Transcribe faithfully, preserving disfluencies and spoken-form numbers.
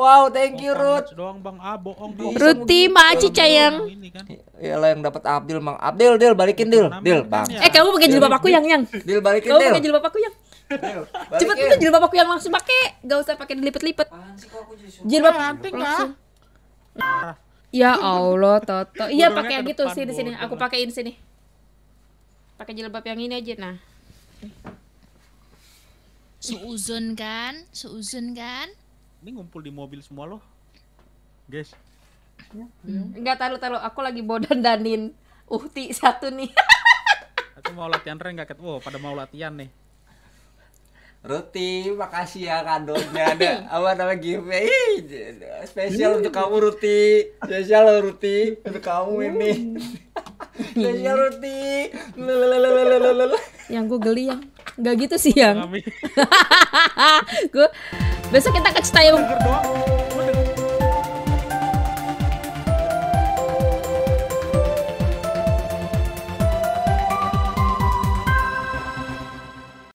Wow, thank you Ruth. Doang Bang, ah bohong. Ruti, Maci sayang. Iyalah yang dapat Abdil, Mang. Abdil, Dil balikin Dil. Dil, Bang. Eh, kamu pakai jilbab aku yang yang. Dil balikin Kamu Dil. pakai jilbab aku yang. Cepet itu jilbab aku yang langsung pakai. Gak usah pakai dilipet-lipet. Jilbab langsung. Ya Allah, Toto. Iya pakai yang gitu sih di sini. Aku pakein sini. Pakai jilbab yang ini aja nah. Seuzon kan? Seuzon kan? Ini ngumpul di mobil semua loh. Guys. Enggak, taruh-taruh. Aku lagi mau dandanin Uhti satu nih. Aku mau latihan rank enggak? Wow, pada mau latihan nih. Ruti, makasih ya kadonya. Ada apa namanya giveaway spesial untuk kamu Ruti. Spesial loh Ruti untuk kamu ini. Spesial Ruti. Yang gue geli yang enggak gitu sih yang. Gue besok kita ke Citayam.